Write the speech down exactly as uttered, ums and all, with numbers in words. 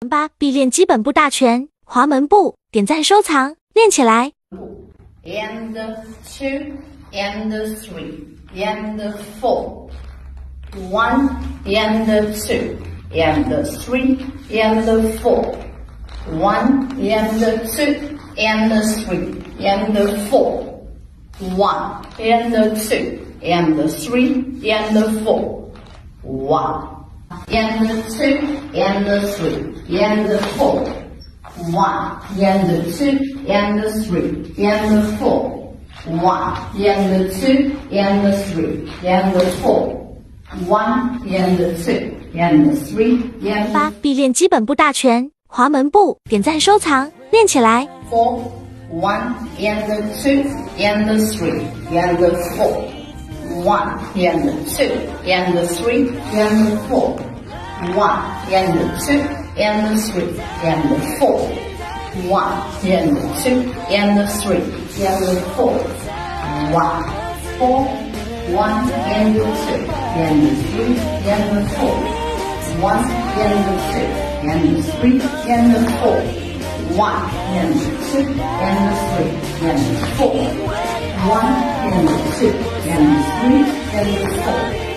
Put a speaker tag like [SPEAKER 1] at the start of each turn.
[SPEAKER 1] 八必练基本步大全，滑门步，点赞收藏，练起来。
[SPEAKER 2] And two, and three, and four. One, and two, and three, and four. One, and two, and three, and four. One, and two, and three, and four. One, and two, and three, and four. One, and two, and three, and four. One, and two, and three, and four. One, and two, and three, and
[SPEAKER 1] 八必练基本步大全，滑门步，点赞收藏，练起来。
[SPEAKER 2] four. One, and two, and three, and four. One, and two, and three, and four. One, and two, and three, and four. One, and two, and three, and four. One, four. One, and two, and three, and four. One, and two, and three, and four. One, and two, and three, and four. One, and two, and three, and four.